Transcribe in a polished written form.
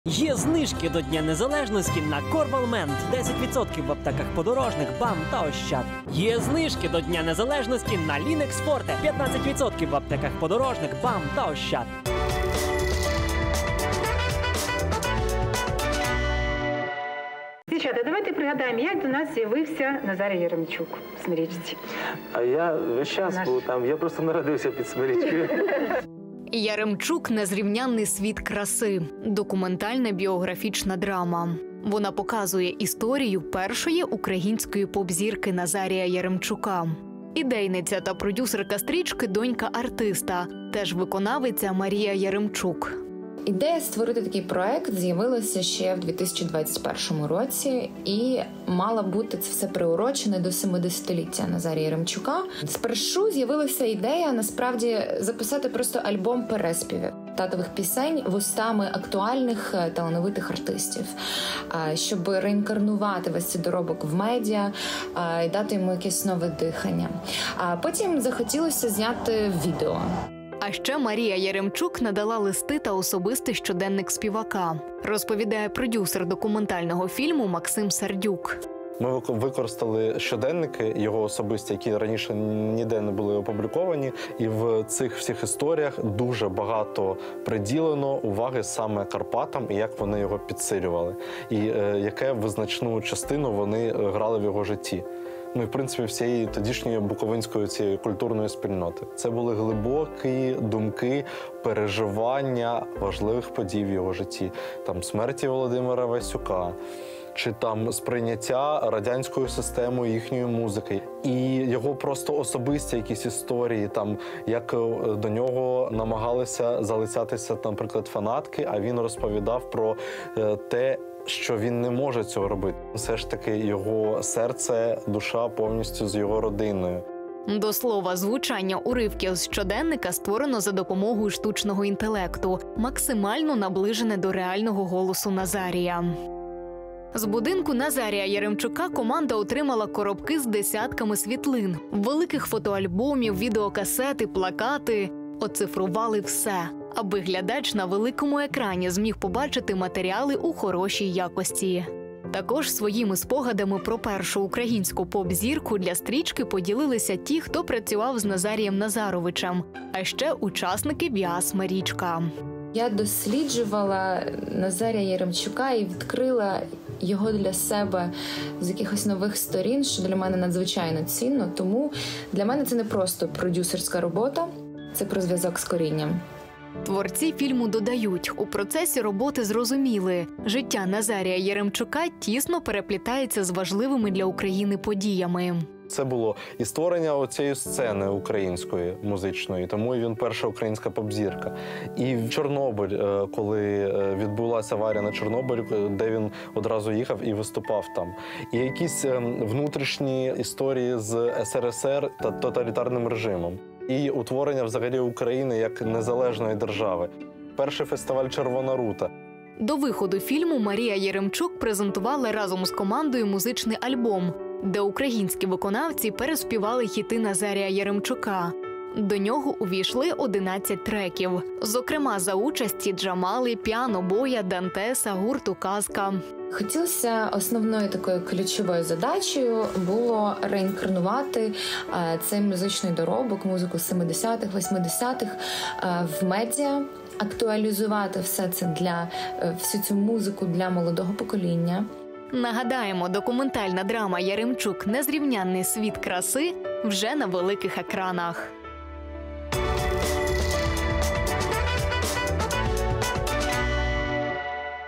Є знижки до Дня Незалежності на Корвалмент. 10% в аптеках Подорожник, БАМ та Ощад. Є знижки до Дня Незалежності на Лінекс Форте. 15% в аптеках Подорожник, БАМ та Ощад. Дівчата, давайте пригадаємо, як до нас з'явився Назарій Яремчук в Смирічці. А я весь час був там, я просто народився під Смирічкою. Яремчук – незрівнянний світ краси. Документальна біографічна драма. Вона показує історію першої української поп-зірки Назарія Яремчука. Ідейниця та продюсерка стрічки – донька артиста, теж виконавиця Марія Яремчук. Ідея створити такий проект з'явилася ще в 2021 році і мала бути це все приурочене до 70-ліття Назарія Яремчука. Спершу з'явилася ідея, насправді, записати просто альбом переспівів татових пісень вустами актуальних талановитих артистів, щоб реінкарнувати весь цей доробок в медіа і дати йому якесь нове дихання. А потім захотілося зняти відео. А ще Марія Яремчук надала листи та особистий щоденник співака, розповідає продюсер документального фільму Максим Сердюк. Ми використали щоденники, його особисті, які раніше ніде не були опубліковані. І в цих всіх історіях дуже багато приділено уваги саме Карпатам і як вони його підсилювали. І яке визначну частину вони грали в його житті. Ну і, в принципі, всієї тодішньої буковинської цієї культурної спільноти. Це були глибокі думки, переживання важливих подій в його житті. Там смерті Володимира Васюка, чи там сприйняття радянською системою їхньої музики. І його просто особисті якісь історії, там, як до нього намагалися залицятися, наприклад, фанатки, а він розповідав про те, що він не може цього робити. Все ж таки його серце, душа повністю з його родиною. До слова, звучання уривків з щоденника створено за допомогою штучного інтелекту, максимально наближене до реального голосу Назарія. З будинку Назарія Яремчука команда отримала коробки з десятками світлин, великих фотоальбомів, відеокасети, плакати. Оцифрували все, аби глядач на великому екрані зміг побачити матеріали у хорошій якості. Також своїми спогадами про першу українську поп-зірку для стрічки поділилися ті, хто працював з Назарієм Назаровичем, а ще учасники ВІАС «Марічка». Я досліджувала Назарія Яремчука і відкрила його для себе з якихось нових сторін, що для мене надзвичайно цінно. Тому для мене це не просто продюсерська робота, це про зв'язок з корінням. Творці фільму додають, у процесі роботи зрозуміли, життя Назарія Яремчука тісно переплітається з важливими для України подіями. Це було і створення оцієї сцени української, музичної, тому він перша українська поп-зірка. І Чорнобиль, коли відбулася аварія на Чорнобилі, де він одразу їхав і виступав там. І якісь внутрішні історії з СРСР та тоталітарним режимом. І утворення взагалі України як незалежної держави. Перший фестиваль «Червона рута». До виходу фільму Марія Яремчук презентувала разом з командою музичний альбом, де українські виконавці переспівали хіти Назарія Яремчука. До нього увійшли 11 треків. Зокрема, за участі Джамали, Піано Боя, Дантеса, гурту «Казка». Хотілося основною такою ключовою задачею було реінкарнувати цей музичний доробок, музику 70-х, 80-х в медіа, актуалізувати все це всю цю музику для молодого покоління. Нагадаємо, документальна драма «Яремчук. Незрівнянний світ краси» вже на великих екранах.